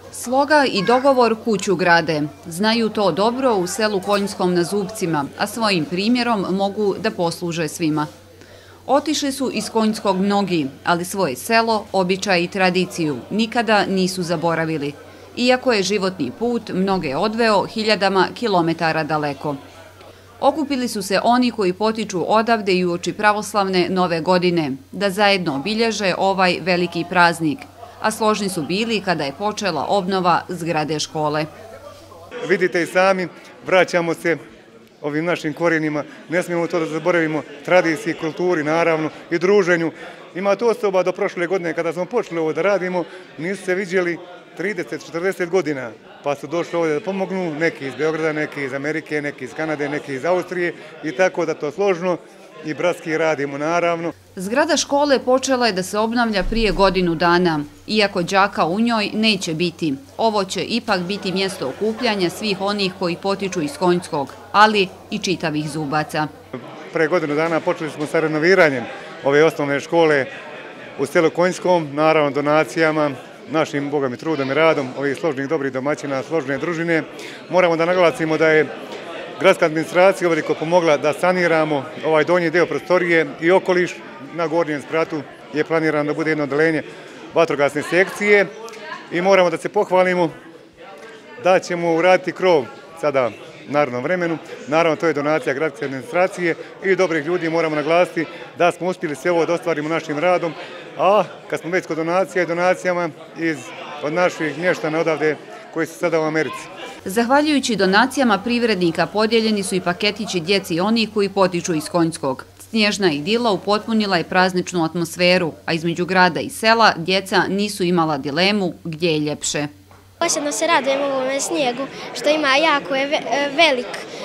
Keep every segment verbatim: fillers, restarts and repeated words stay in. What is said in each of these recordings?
Sloga i dogovor kuću grade. Znaju to dobro u selu Konjskom na Zubcima, a svojim primjerom mogu da posluže svima. Otišli su iz Konjskog mnogi, ali svoje selo, običaj i tradiciju nikada nisu zaboravili, iako je životni put mnoge odveo hiljadama kilometara daleko. Okupili su se oni koji potiču odavde i uoči pravoslavne nove godine, da zajedno obilježe ovaj veliki praznik, a složni su bili kada je počela obnova zgrade škole. Vidite i sami, vraćamo se ovim našim korijenima, ne smijemo to da zaboravimo, tradiciji, kulturi naravno i druženju. Ima to osoba do prošle godine kada smo počeli ovo da radimo, nisu se viđeli trideset četrdeset godina, pa su došli ovdje da pomognu, neki iz Beograda, neki iz Amerike, neki iz Kanade, neki iz Austrije i tako da to složno i bratski radimo naravno. Zgrada škole počela je da se obnavlja prije godinu dana, iako đaka u njoj neće biti. Ovo će ipak biti mjesto okupljanja svih onih koji potiču iz Konjskog, ali i čitavih Zubaca. Pre godinu dana počeli smo sa renoviranjem ove osnovne škole u selu Konjskom, naravno donacijama, našim bogami trudom i radom, ovih složnih dobrih domaćina, složne družine. Moramo da naglasimo da je gradska administracija veliko pomogla da saniramo ovaj donji deo prostorije i okoliš. Na gornjem spratu je planirano da bude jedno odeljenje vatrogasne sekcije i moramo da se pohvalimo da ćemo uraditi krov sada u narednom vremenu. Naravno, to je donacija gradske administracije i dobrih ljudi. Moramo naglasiti da smo uspjeli sve ovo da ostvarimo našim radom, a kad smo već kod donacija i donacijama iz, od naših mještana odavde koji su sada u Americi. Zahvaljujući donacijama privrednika podijeljeni su i paketići djeci onih koji potiču iz Konjskog. Snježna idila upotpunila je prazničnu atmosferu, a između grada i sela djeca nisu imala dilemu gdje je ljepše. Posebno se radujem ovome snijegu što ima jako je velik,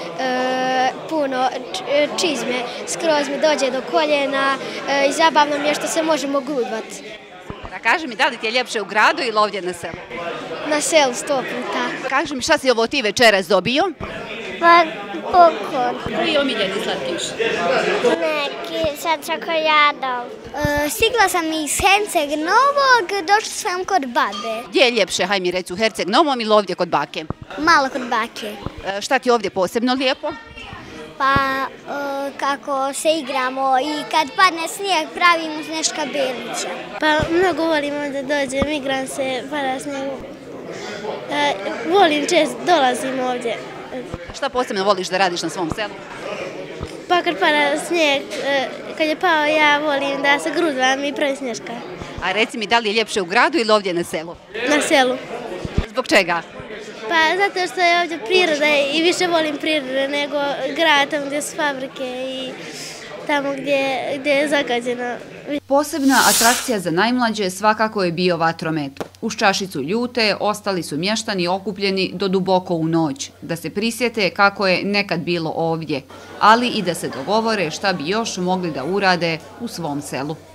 puno čizme, skroz mi dođe do koljena i zabavno mi je što se možemo grudvati. Da kaži mi, da li ti je ljepše u gradu ili ovdje na selu? Na selu sto puta. Kaži mi, šta si ovo ti večeras dobio? Pa pokon. Koji je omiljeni slatkiš? Neki sa čokoladom. Stigla sam iz Herceg Novog, došla sam kod babe. Gdje je ljepše, haj mi reci, u Herceg Novom ili ovdje kod bake? Malo kod bake. Šta ti je ovdje posebno lijepo? Pa kako se igramo i kad padne snijeg pravimo neška belića. Pa mnogo volim da dođem, igram se, pada snijeg. Volim čest, dolazim ovdje. Šta posebno voliš da radiš na svom selu? Pa kad pada snijeg, kad je pao ja volim da se grudvam i pravi snješka. A reci mi, da li je ljepše u gradu ili ovdje na selu? Na selu. Zbog čega? Pa zato što je ovdje priroda i više volim prirodu nego grad, tamo gdje su fabrike i tamo gdje, gdje je zagađeno. Posebna atrakcija za najmlađe svakako je bio vatromet. Uz čašicu ljute ostali su mještani okupljeni do duboko u noć, da se prisjete kako je nekad bilo ovdje, ali i da se dogovore šta bi još mogli da urade u svom selu.